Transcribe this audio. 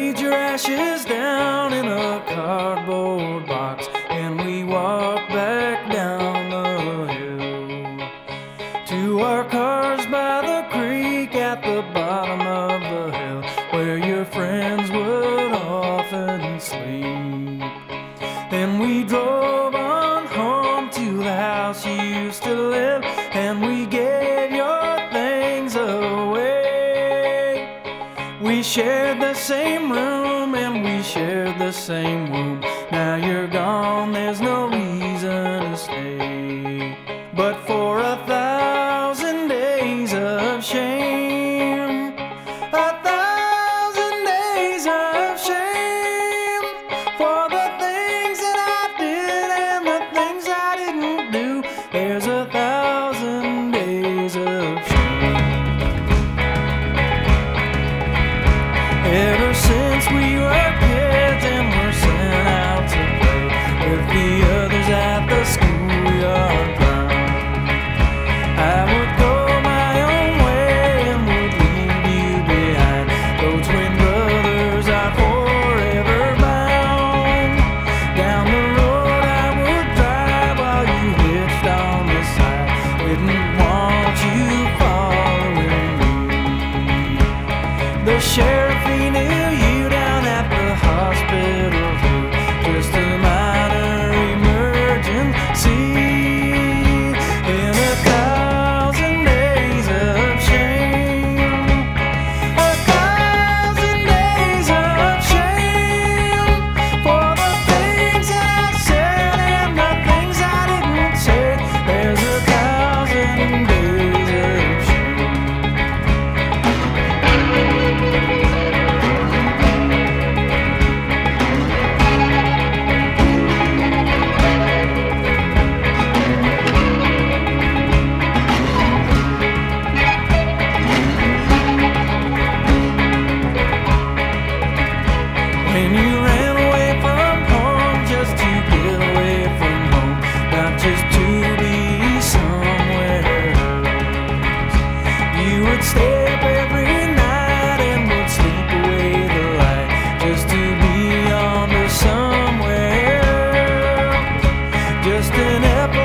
laid your ashes down in a cardboard box, and we walked back down the hill to our cars by the creek at the bottom of the hill, where your friends would often sleep. Then we drove on home to the house you used to live, and we gave your things away. We shared the same room and we shared the same womb. Now you're gone, there's no reason to stay. But for 1,000 days of shame, 1,000 days of shame, for the things that I did and the things I didn't do, there's 1,000 days of shame. Ever since we were kids and were sent out to play with the others at the schoolyard ground, I would go my own way and would leave you behind. Those twin brothers are forever bound. Down the road I would drive while you hitched on the side. Didn't want you following me. The sheriff, he knew you down at the hospital too. Just a minor emergency. In 1,000 days of shame, 1,000 days of shame, for the things that I said and the things I didn't say, there's 1,000 days of shame. When you ran away from home just to get away from home, not just to be somewhere else, you would stay up every night and would sleep away the light just to be on to somewhere else. Just an episode